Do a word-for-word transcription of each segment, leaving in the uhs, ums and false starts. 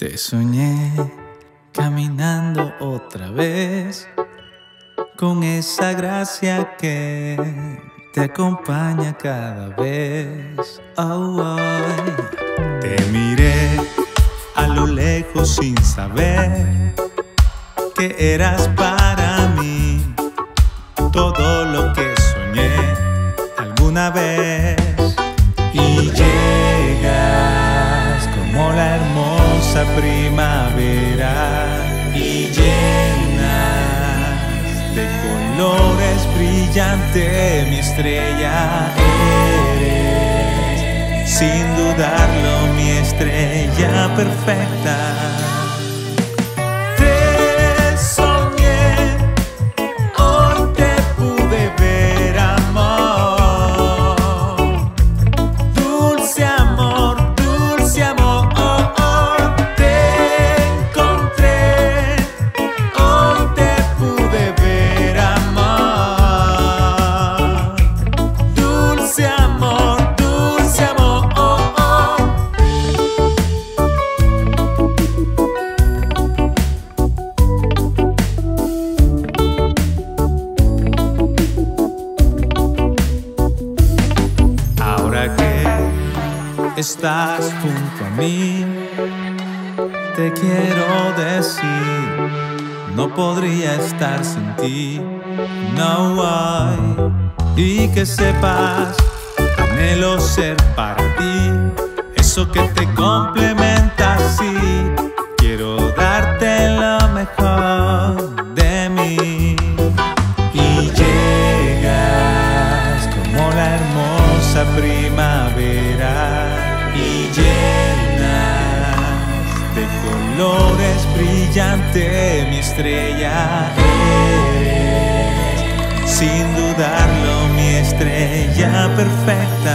Te soñé caminando otra vez con esa gracia que te acompaña cada vez. Oh, oh. Te miré a lo lejos sin saber que eras para mí todo lo que soñé alguna vez. Y llegas como la hermosa primavera y llenas de colores brillante mi estrella. Eres, sin dudarlo, mi estrella perfecta. Estás junto a mí, te quiero decir, no podría estar sin ti, no hay. Y que sepas, anhelo ser para ti, eso que te complementa así. Quiero darte lo mejor de mí. Y llegas como la hermosa primavera y llenas de colores brillante mi estrella. Eres, sin dudarlo, mi estrella perfecta.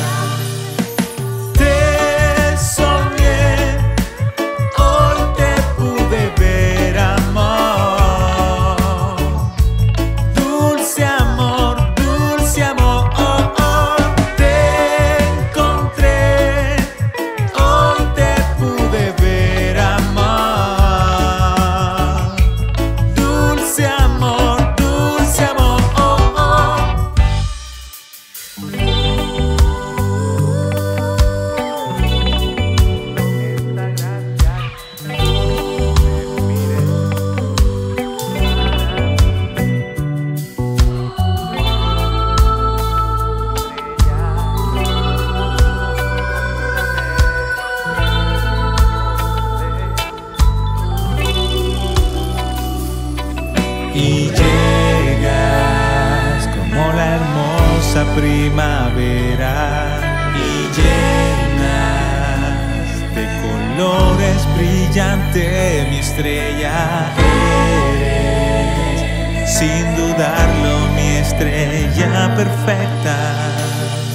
Y llegas como la hermosa primavera y llenas de colores brillante mi estrella. Eres, sin dudarlo, mi estrella perfecta.